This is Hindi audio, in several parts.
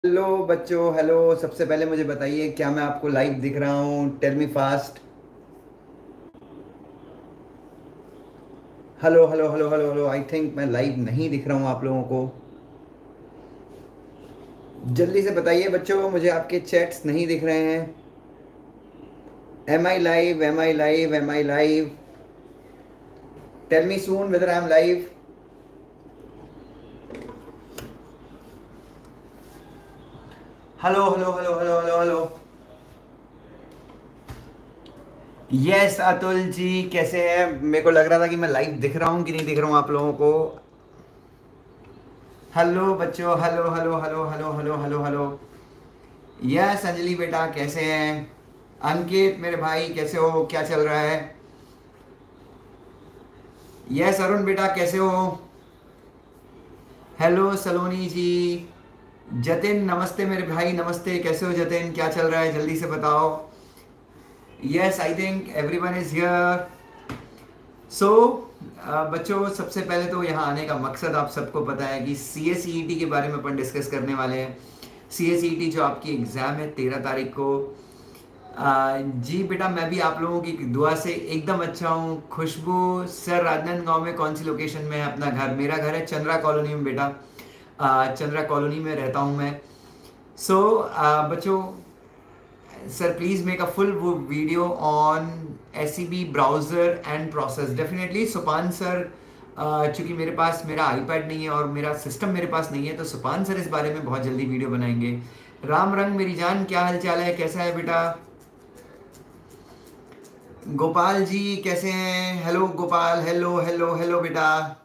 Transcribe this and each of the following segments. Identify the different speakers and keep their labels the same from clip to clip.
Speaker 1: हेलो बच्चों, हेलो। सबसे पहले मुझे बताइए, क्या मैं आपको लाइव दिख रहा हूँ? Tell me fast. Hello hello hello hello hello. I think मैं लाइव नहीं दिख रहा हूँ आप लोगों को। जल्दी से बताइए बच्चों, मुझे आपके चैट्स नहीं दिख रहे हैं। Am I live? Am I live? Am I live? Tell me soon whether I am live. Hello hello hello hello hello hello. Yes Atul ji, कैसे हैं? मेरे को लग रहा था कि मैं लाइव दिख रहा हूँ कि नहीं दिख रहा हूँ आप लोगों को। हेलो बच्चों, hello hello hello hello hello hello hello. Yes Anjali बेटा, कैसे हैं? अंकित मेरे भाई, कैसे हो? क्या चल रहा है? यस अरुण बेटा, कैसे हो? हेलो सलोनी जी। जतिन नमस्ते मेरे भाई, नमस्ते। कैसे हो जतिन? क्या चल रहा है, जल्दी से बताओ। Yes I think everyone is here. So बच्चों, सबसे पहले तो यहाँ आने का मकसद आप सबको पता है कि सी एस ई टी के बारे में अपन डिस्कस करने वाले हैं। सी एस ई टी जो आपकी एग्ज़ाम है 13 तारीख को। जी बेटा, मैं भी आप लोगों की दुआ से एकदम अच्छा हूँ। खुशबू सर, राजनांदगांव में कौन सी लोकेशन में है अपना घर? मेरा घर है चंद्रा कॉलोनी में बेटा। चंद्रा कॉलोनी में रहता हूँ मैं। सो बच्चों, sir please make a full video on SEB browser and process. Definitely Supan sir, चूंकि मेरे पास मेरा आईपैड नहीं है और मेरा सिस्टम मेरे पास नहीं है, तो सुपान सर इस बारे में बहुत जल्दी वीडियो बनाएंगे। राम रंग मेरी जान, क्या हाल चाल है, कैसा है बेटा? गोपाल जी कैसे हैं? Hello Gopal, hello hello hello बेटा।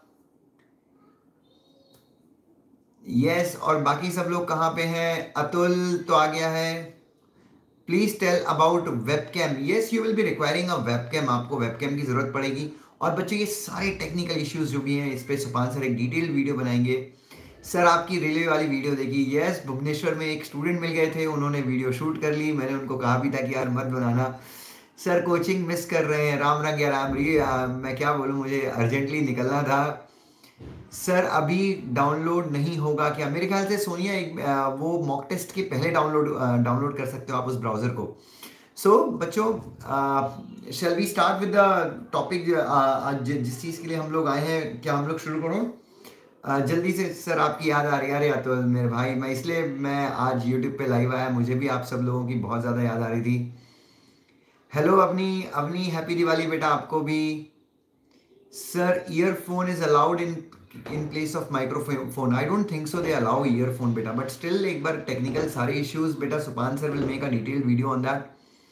Speaker 1: यस, और बाकी सब लोग कहाँ पे हैं? अतुल तो आ गया है। Please tell about webcam. Yes, you will be requiring a webcam. आपको वेबकैम की जरूरत पड़ेगी। और बच्चों, ये सारे टेक्निकल इश्यूज जो भी हैं, इस पे सुपान सर एक डिटेल वीडियो बनाएंगे। सर आपकी रेलवे वाली वीडियो देखी? यस, भुवनेश्वर में एक स्टूडेंट मिल गए थे, उन्होंने वीडियो शूट कर ली। मैंने उनको कहा भी था कि यार मत बनाना, सर कोचिंग मिस कर रहे हैं। राम रंग या राम री, मैं क्या बोलूँ, मुझे अर्जेंटली निकलना था। सर अभी डाउनलोड नहीं होगा क्या? मेरे ख्याल से सोनिया एक वो मॉक टेस्ट के पहले डाउनलोड कर सकते हो आप उस ब्राउजर को। सो बच्चों, shall we start with the topic. जिस चीज़ के लिए हम लोग आए हैं, क्या हम लोग शुरू करूँ? जल्दी से सर, आपकी याद आ रही है? अरे या तो मेरे भाई, मैं आज यूट्यूब पे लाइव आया, मुझे भी आप सब लोगों की बहुत ज़्यादा याद आ रही थी। हेलो अवनी, अवनी हैप्पी दिवाली बेटा आपको भी। Sir earphone is allowed in place of microphone? I don't think so they allow earphone बेटा, बट स्टिल एक बार टेक्निकल सारे इश्यूज बेटा, Supan sir will make a detailed video on that.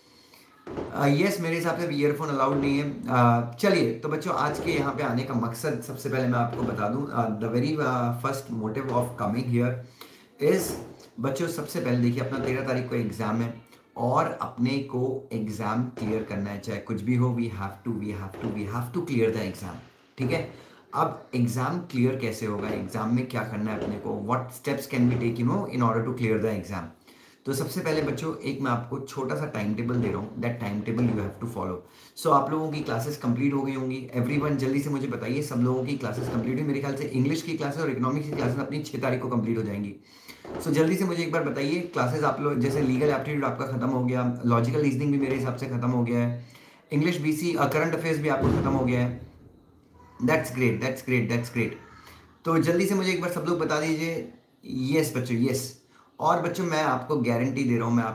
Speaker 1: Yes, मेरे हिसाब से ईयरफोन अलाउड नहीं है। चलिए तो बच्चों, आज के यहाँ पे आने का मकसद सबसे पहले मैं आपको बता दूं। The very first motive of coming here is, बच्चों सबसे पहले देखिए, अपना 13 तारीख को एग्जाम है और अपने को एग्जाम क्लियर करना है, चाहे कुछ भी हो। We have to clear the exam. ठीक है? अब एग्जाम क्लियर कैसे होगा, एग्जाम में क्या करना है अपने को, what steps can be take in order to clear the exam. तो सबसे पहले बच्चों, एक मैं आपको छोटा सा टाइम टेबल दे रहा हूँ, that time table you have to follow. So आप लोगों की क्लासेस कंप्लीट हो गई होंगी। एवरीवन जल्दी से मुझे बताइए, सब लोगों की क्लासेस कंप्लीट हुई? मेरे ख्याल से इंग्लिश की क्लासेस और इकोनॉमिक्स की क्लासेस अपनी 6 तारीख को कंप्लीट हो जाएंगी। सो जल्दी से मुझे एक बार बताइए, क्लासेस आप लोग, जैसे लीगल एप्टीट्यूड आपका खत्म हो गया, लॉजिकल रीजनिंग भी मेरे हिसाब से खत्म हो गया है, इंग्लिश बीसी करंट अफेयर्स भी आपको खत्म हो गया है। That's great, that's great, that's great. तो जल्दी से मुझे एक बार सब लोग बता दीजिए। यस बच्चों, यस। और बच्चों, मैं आपको गारंटी दे रहा हूँ,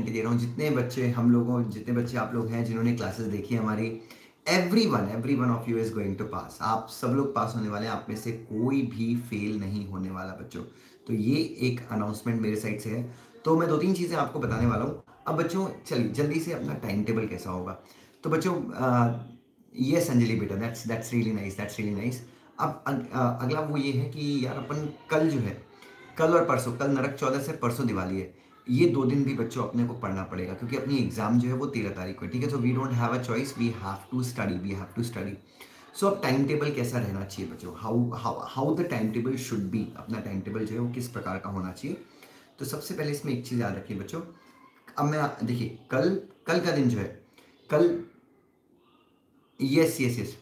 Speaker 1: जितने बच्चे आप लोग हैं जिन्होंने क्लासेस देखी है हमारी, every one of you is going to pass. आप सब लोग पास होने वाले हैं, आप में से कोई भी फेल नहीं होने वाला बच्चों। तो ये एक अनाउंसमेंट मेरे साइड से है। तो मैं दो तीन चीज़ें आपको बताने वाला हूँ। अब बच्चों चलिए जल्दी से, अपना टाइम टेबल कैसा होगा? तो बच्चों, यस अंजलि बेटा, that's really nice, that's really nice. अब अगला वो ये है कि यार अपन कल जो है, कल और परसों, कल नरक चौदस है, परसों दिवाली है, ये 2 दिन भी बच्चों अपने को पढ़ना पड़ेगा, क्योंकि अपनी एग्जाम जो है वो 13 तारीख को है। ठीक है? तो we don't have a choice, we have to study. So अब टाइम टेबल कैसा रहना चाहिए बच्चों? How how how the time table should be, अपना टाइम टेबल जो है वो किस प्रकार का होना चाहिए? तो सबसे पहले इसमें एक चीज़ याद रखिए बच्चों। अब मैं देखिए, कल कल का दिन जो है, कल, यस यस यस।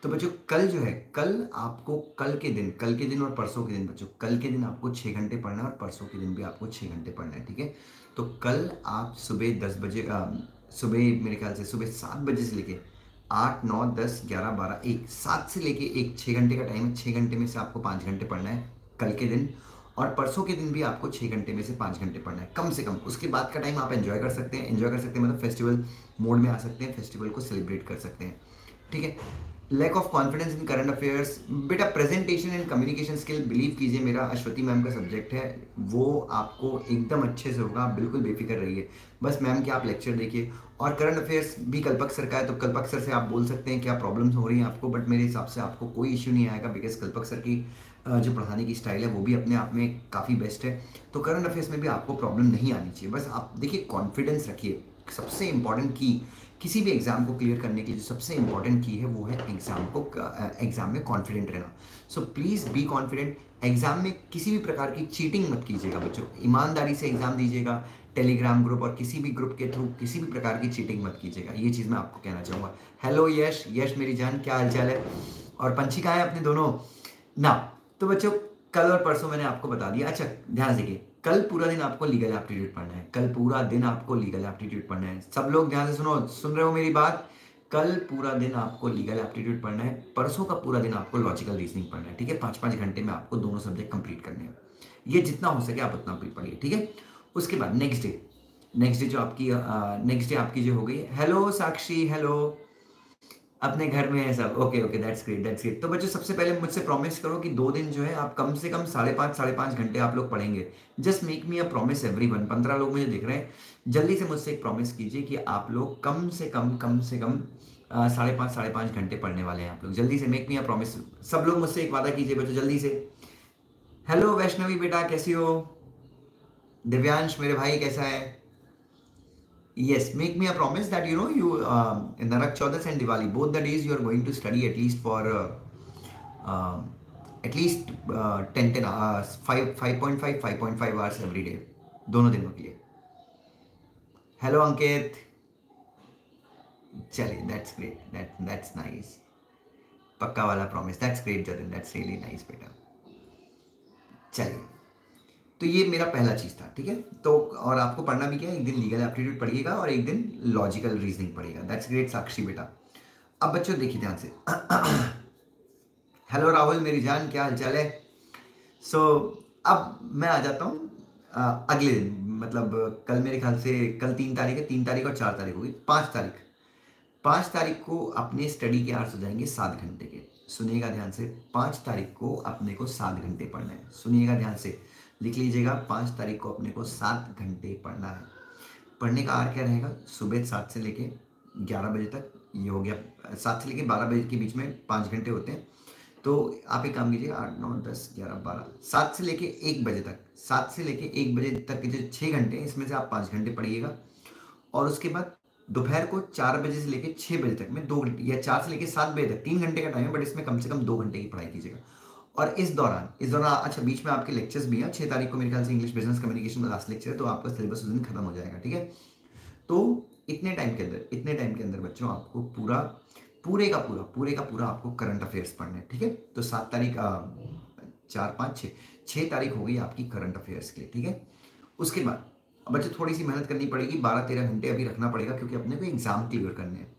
Speaker 1: तो बच्चों कल जो है, कल आपको कल के दिन और परसों के दिन बच्चों, कल के दिन आपको 6 घंटे पढ़ना है और परसों के दिन भी आपको 6 घंटे पढ़ना है, ठीक है। तो कल आप सुबह 10 बजे, सुबह मेरे ख्याल से सुबह 7 बजे से लेके 8, 9, 10, 11, 12, 1, 7 से लेके 1, 6 घंटे का टाइम है। 6 घंटे में से आपको 5 घंटे पढ़ना है कल के दिन, और परसों के दिन भी आपको 6 घंटे में से 5 घंटे पढ़ना है कम से कम। उसके बाद का टाइम आप एंजॉय कर सकते हैं, एंजॉय कर सकते हैं मतलब फेस्टिवल मोड में आ सकते हैं, फेस्टिवल को सेलिब्रेट कर सकते हैं, ठीक है। Lack of confidence in current affairs, बेटा presentation and communication skill, believe कीजिए मेरा अश्वती मैम का सब्जेक्ट है, वो आपको एकदम अच्छे से होगा, बिल्कुल बेफिक्र रहिए। बस मैम के आप लेक्चर देखिए। और करंट अफेयर्स भी कल्पक सर का है, तो कल्पक सर से आप बोल सकते हैं क्या प्रॉब्लम्स हो रही हैं आपको, बट मेरे हिसाब से आपको कोई इश्यू नहीं आएगा, बिकॉज कल्पक सर की जो पढ़ाने की स्टाइल है वो भी अपने आप में काफ़ी बेस्ट है। तो करंट अफेयर्स में भी आपको प्रॉब्लम नहीं आनी चाहिए। बस आप देखिए, कॉन्फिडेंस रखिए। सबसे इंपॉर्टेंट की किसी भी एग्जाम को क्लियर करने के लिए जो सबसे इंपॉर्टेंट की है वो है एग्जाम में कॉन्फिडेंट रहना। So please be confident. Exam में किसी भी प्रकार की चीटिंग मत कीजिएगा बच्चों, ईमानदारी से एग्जाम दीजिएगा। टेलीग्राम ग्रुप और किसी भी ग्रुप के थ्रू किसी भी प्रकार की चीटिंग मत कीजिएगा, ये चीज़ मैं आपको कहना चाहूँगा। हेलो यश, यश मेरी जान, क्या हालचाल है? और पंछी कहाँ है अपने दोनों ना? तो बच्चों कल और परसों मैंने आपको बता दिया। अच्छा ध्यान देखिए, कल पूरा दिन आपको लीगल एप्टीट्यूड पढ़ना है, कल पूरा दिन आपको लीगल एप्टीट्यूड पढ़ना है। सब लोग ध्यान से सुनो, सुन रहे हो मेरी बात? कल पूरा दिन आपको लीगल एप्टीट्यूड पढ़ना है, परसों का पूरा दिन आपको लॉजिकल रीजनिंग पढ़ना है, ठीक है। 5-5 घंटे में आपको दोनों सब्जेक्ट कंप्लीट करने हैं। ये जितना हो सके आप उतना पढ़िए, ठीक है। उसके बाद नेक्स्ट डे जो आपकी नेक्स्ट डे आपकी जो हो गई। हेलो साक्षी, हेलो, अपने घर में है सब, okay okay, that's great, that's great. तो बच्चों सबसे पहले मुझसे प्रॉमिस करो कि 2 दिन जो है आप कम से कम 5.5 घंटे आप लोग पढ़ेंगे। Just make me a promise everyone. 15 लोग मुझे दिख रहे हैं, जल्दी से मुझसे एक प्रॉमिस कीजिए कि आप लोग कम से कम 5.5 घंटे पढ़ने वाले हैं। आप लोग जल्दी से मेक मी अ प्रॉमिस। सब लोग मुझसे एक वादा कीजिए बच्चों, जल्दी से। हेलो वैष्णवी बेटा, कैसी हो? दिव्यांश मेरे भाई कैसा है? Yes, make me a promise that in Narak Chaudas and Diwali, both the days you are going to study at least for uh, at least 10 hours, 5.5 hours every day, दोनों दिनों के लिए। हेलो अंकित, चलिए दैट्स ग्रेट, दैट्स नाइस, पक्का वाला promise, that's great Jatin, that's really nice बेटा। चलिए, तो ये मेरा पहला चीज़ था, ठीक है। तो और आपको पढ़ना भी क्या है, एक दिन लीगल एप्टीट्यूड पढ़िएगा और एक दिन लॉजिकल रीजनिंग पढ़िएगा। दैट्स ग्रेट साक्षी बेटा। अब बच्चों देखिए ध्यान से। हेलो राहुल मेरी जान, क्या हालचाल है? सो अब मैं आ जाता हूँ अगले दिन, मतलब कल मेरे ख्याल से कल 3 तारीख है, 3 तारीख और 4 तारीख होगी, 5 तारीख। 5 तारीख को अपने स्टडी के आवर्स हो जाएंगे 7 घंटे के। सुनिएगा ध्यान से, 5 तारीख को अपने को 7 घंटे पढ़ना है। सुनिएगा ध्यान से, लिख लीजिएगा, 5 तारीख को अपने को 7 घंटे पढ़ना है। पढ़ने का आर क्या रहेगा? सुबह 7 से लेके 11 बजे तक, ये हो गया। 7 से लेके 12 बजे के बीच में 5 घंटे होते हैं। तो आप एक काम कीजिए, 8, 9, 10, 11, 12, 7 से लेके 1 बजे तक, 7 से लेके 1 बजे तक के जो 6 घंटे हैं, इसमें से आप 5 घंटे पढ़िएगा। और उसके बाद दोपहर को 4 बजे से लेके 6 बजे तक में 2 घंटे, या 4 से लेके 7 बजे तक 3 घंटे का टाइम है, बट इसमें कम से कम 2 घंटे की पढ़ाई कीजिएगा। और इस दौरान अच्छा बीच में आपके लेक्चर्स भी हैं। 6 तारीख को मेरे ख्याल से इंग्लिश बिजनेस कम्युनिकेशन का लास्ट लेक्चर है, तो आपका सिलेबस उस दिन खत्म हो जाएगा, ठीक है। तो इतने टाइम के अंदर बच्चों आपको पूरे का पूरा आपको करंट अफेयर्स पढ़ना है, ठीक है। तो 7 तारीख, 4, 5, 6 तारीख हो गई आपकी करंट अफेयर्स के लिए, ठीक है। उसके बाद बच्चे थोड़ी सी मेहनत करनी पड़ेगी, 12-13 घंटे अभी रखना पड़ेगा, क्योंकि अपने को एग्जाम क्लियर करने हैं।